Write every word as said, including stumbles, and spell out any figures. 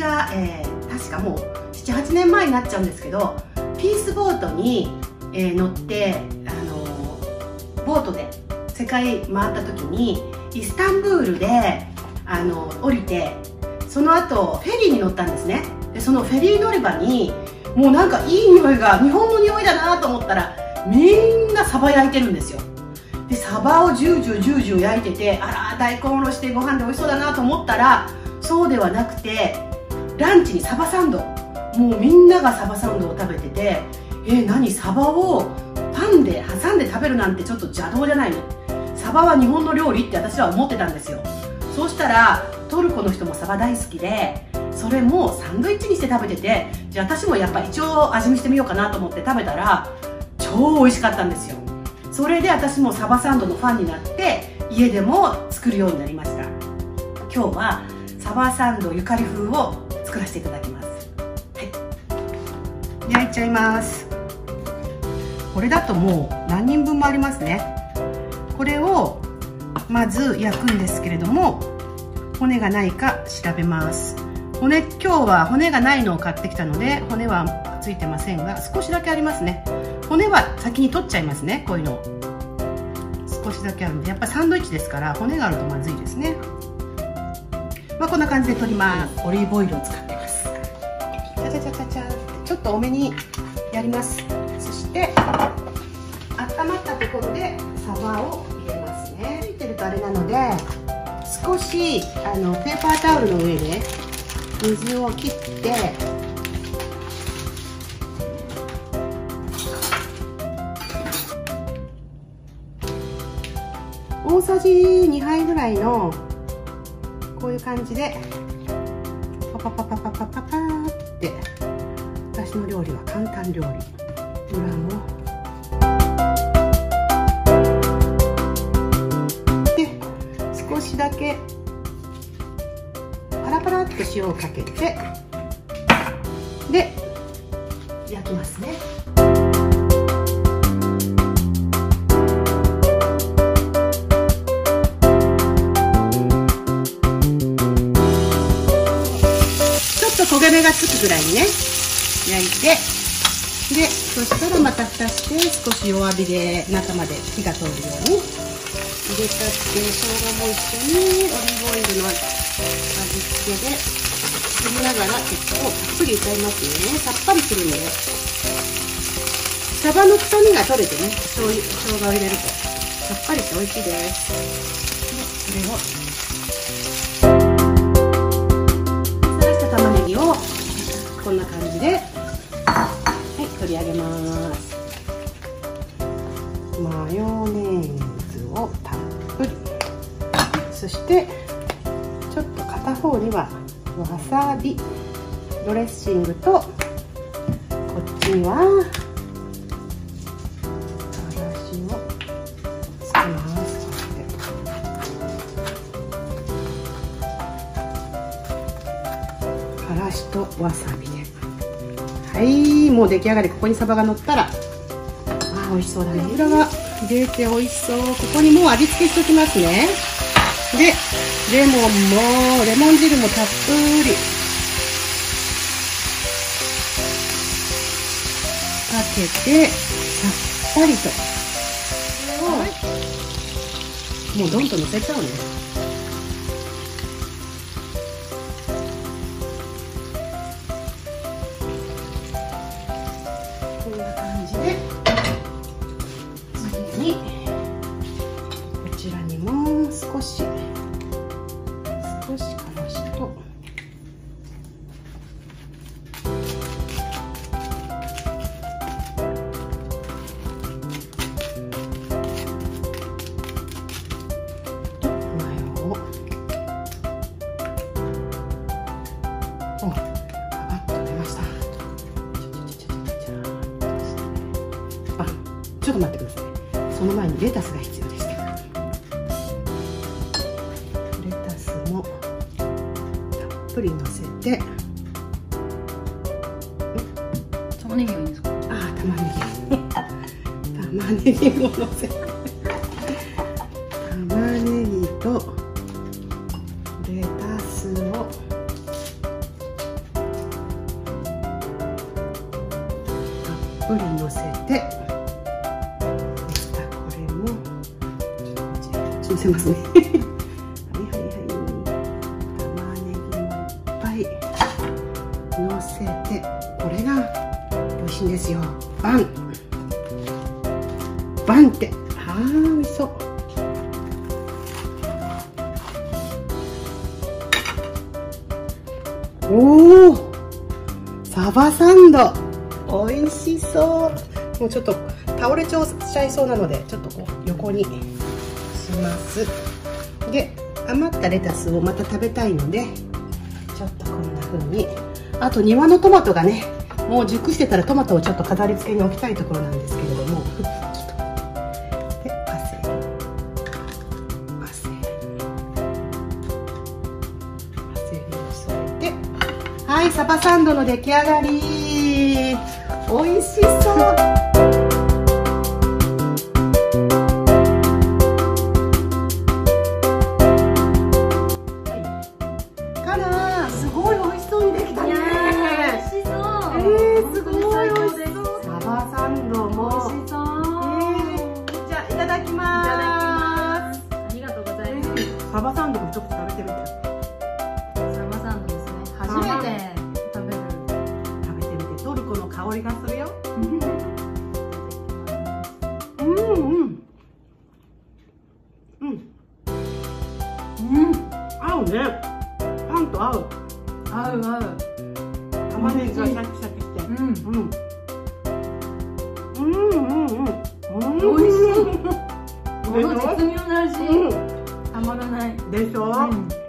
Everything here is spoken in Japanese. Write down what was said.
が、えー、確かもうななはちねんまえになっちゃうんですけど、ピースボートに、えー、乗って、あのー、ボートで世界回った時にイスタンブールで、あのー、降りて、その後フェリーに乗ったんですね。でそのフェリー乗り場にもうなんかいい匂いが、日本の匂いだなと思ったら、みんなサバ焼いてるんですよ。でサバをジュージュージュージュー焼いてて、あら大根おろしてご飯で美味しそうだなと思ったら、そうではなくて、ランチにサバサンド、もうみんながサバサンドを食べてて、えー、何、サバをパンで挟んで食べるなんてちょっと邪道じゃないの、サバは日本の料理って私は思ってたんですよ。そうしたらトルコの人もサバ大好きで、それもサンドイッチにして食べてて、じゃあ私もやっぱ一応味見してみようかなと思って食べたら超美味しかったんですよ。それで私もサバサンドのファンになって家でも作るようになりました。今日はサバサンドゆかり風を作らせていただきます。はい、焼いちゃいます。これだともう何人分もありますね。これをまず焼くんですけれども、骨がないか調べます。骨、今日は骨がないのを買ってきたので骨はついてませんが、少しだけありますね。骨は先に取っちゃいますね。こういうの少しだけあるので、やっぱりサンドイッチですから骨があるとまずいですね。まあこんな感じで取ります。オリーブオイルを使ってます。チャチャチャチャチャ、ちょっと多めにやります。そして温まったところでサバを入れますね。ついてるとあれなので、少しあのペーパータオルの上で水を切って、大さじにはいぐらいのこういう感じでパパパパパパパパーって、私の料理は簡単料理、裏もで少しだけパラパラっと塩をかけて、で焼きますね。焦げ目がつくぐらいにね焼いて、でそしたらまた蓋して少し弱火で中まで火が通るように入れちゃって、生姜も一緒にオリーブオイルの味付けで作りながら結構たっぷりいっちゃいますね。さっぱりするので、サバの臭みが取れてね、醤油生姜を入れるとさっぱりして美味しいです。でこれををこんな感じで、はい、取り上げます。マヨネーズをたっぷり、そしてちょっと片方にはわさびドレッシングと、こっちにはからしをつけます。からしとわさびで、はい、もう出来上がり。ここにサバが乗ったら、あー美味しそうだね。油が入れて美味しそう。ここにもう味付けしておきますね。でレモンもレモン汁もたっぷりかけて、さっぱりと、はい、もうどんとのせちゃうね。こんな感じで、次にこちらにも少し少しからしと、マヨを、お、パパッと出ました。あ、ちょっと待ってください。その前にレタスが必要でした。レタスもたっぷりのせて、 玉ねぎがいいんですか？ ああ、玉ねぎ玉ねぎものせて、玉ねぎとレタスをぷりのせて、でしたこれもちょっとこっちこっち乗せますね。はいはいはい。玉ねぎもいっぱいのせて、これが美味しいんですよ。バンバンって、あー美味しそう。おお、サバサンド美味しそう。もうちょっと倒れちゃいそうなので、ちょっとこう横にします。で、余ったレタスをまた食べたいので、ちょっとこんな風に、あと庭のトマトがね、もう熟してたらトマトをちょっと飾り付けに置きたいところなんですけれども、でパセリパセリパセリを添えて、はい、サバサンドの出来上がり。美味しそう。かな、すごい美味しそうにできたね。 美味しそう。 えー、すごい美味しそう。サバサンドも美味しそう。 えー、じゃあいただきます。 ありがとうございます。 サバサンドもちょっと食べてみて。 サバサンドですね。初めて食べる。 食べてみて、トルコの香りがするよ。うんうんうんうん、合うね。パンと合う。 合う合う。 玉ねぎがシャキシャキして。 うんうんうんうんうん。 美味しい。この絶妙な味。たまらない。 でしょ。